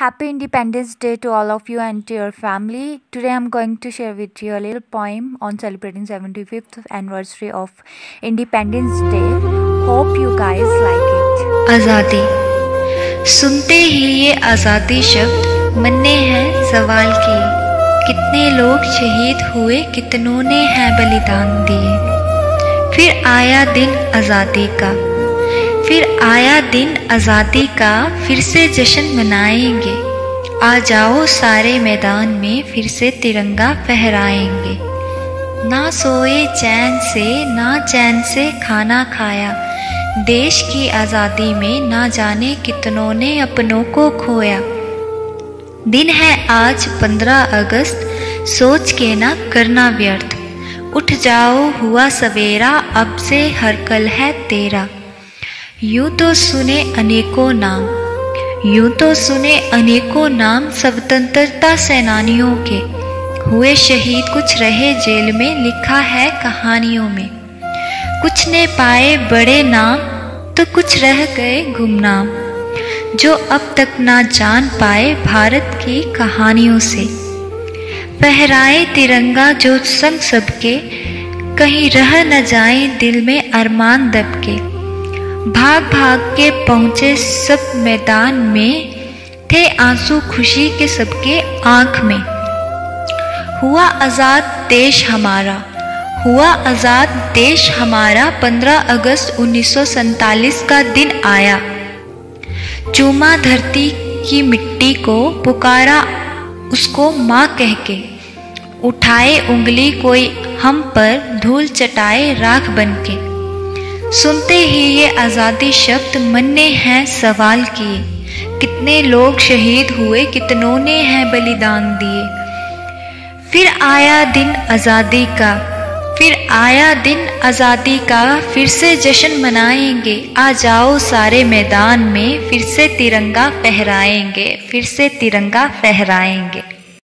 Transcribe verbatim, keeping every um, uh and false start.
Happy Independence Day to all of you and to your family. Today I'm going to share with you a little poem on celebrating seventy-fifth anniversary of Independence Day. Hope you guys like it. आज़ादी। सुनते ही ये आज़ादी शब्द मन ने है सवाल किए, कितने लोग शहीद हुए, कितनों ने है बलिदान दिए। फिर आया दिन आज़ादी का, फिर आया दिन आज़ादी का, फिर से जश्न मनाएंगे। आ जाओ सारे मैदान में, फिर से तिरंगा फहराएंगे। ना सोए चैन से, ना चैन से खाना खाया, देश की आज़ादी में ना जाने कितनों ने अपनों को खोया। दिन है आज पंद्रह अगस्त, सोच के ना करना व्यर्थ। उठ जाओ हुआ सवेरा, अब से हर कल है तेरा। यूं तो सुने अनेकों नाम, यूं तो सुने अनेकों नाम स्वतंत्रता सेनानियों के, हुए शहीद कुछ रहे जेल में, लिखा है कहानियों में। कुछ ने पाए बड़े नाम, तो कुछ रह गए गुमनाम, जो अब तक ना जान पाए भारत की कहानियों से। फहराए तिरंगा जो संग सबके, कहीं रह न जाए दिल में अरमान दबके। भाग भाग के पहुँचे सब मैदान में, थे आंसू खुशी के सबके आँख में। हुआ आज़ाद देश हमारा, हुआ आज़ाद देश हमारा, पंद्रह अगस्त उन्नीस सौ सैंतालीस का दिन आया। चूमा धरती की मिट्टी को, पुकारा उसको माँ कह के। उठाए उंगली कोई हम पर, धूल चटाए राख बनके। सुनते ही ये आज़ादी शब्द मन ने हैं सवाल किए, कितने लोग शहीद हुए, कितनों ने हैं बलिदान दिए। फिर आया दिन आज़ादी का, फिर आया दिन आज़ादी का, फिर से जश्न मनाएंगे। आ जाओ सारे मैदान में, फिर से तिरंगा फहराएंगे, फिर से तिरंगा फहराएंगे।